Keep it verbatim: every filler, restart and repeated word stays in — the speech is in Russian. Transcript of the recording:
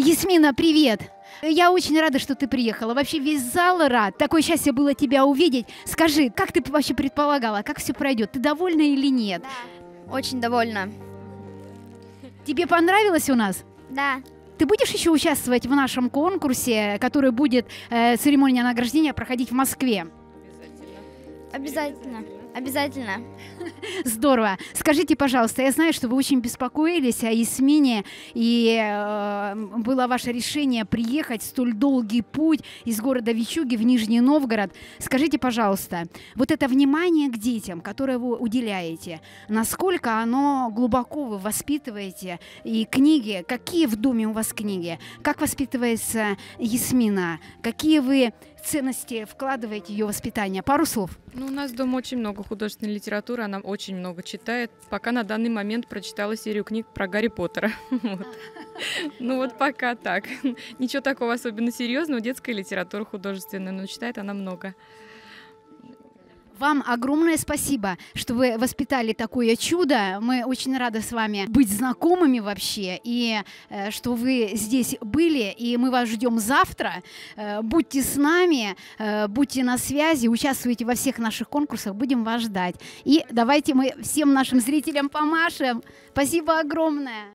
Ясмина, привет! Я очень рада, что ты приехала. Вообще весь зал рад. Такое счастье было тебя увидеть. Скажи, как ты вообще предполагала, как все пройдет? Ты довольна или нет? Да, очень довольна. Тебе понравилось у нас? Да. Ты будешь еще участвовать в нашем конкурсе, который будет, э, церемония награждения, проходить в Москве? Обязательно. Обязательно. Здорово. Скажите, пожалуйста, я знаю, что вы очень беспокоились о Ясмине, и э, было ваше решение приехать столь долгий путь из города Вичуги в Нижний Новгород. Скажите, пожалуйста, вот это внимание к детям, которое вы уделяете, насколько оно глубоко вы воспитываете? И книги, какие в доме у вас книги? Как воспитывается Ясмина? Какие вы ценности вкладываете в ее воспитание? Пару слов. Ну, у нас дома очень много художественной литературы, она очень много читает. Пока на данный момент прочитала серию книг про Гарри Поттера. Вот. Ну вот пока так. Ничего такого особенно серьезного, детская литература художественная, но читает она много. Вам огромное спасибо, что вы воспитали такое чудо. Мы очень рады с вами быть знакомыми вообще, и э, что вы здесь были, и мы вас ждем завтра. Э, будьте с нами, э, будьте на связи, участвуйте во всех наших конкурсах, будем вас ждать. И давайте мы всем нашим зрителям помашем. Спасибо огромное.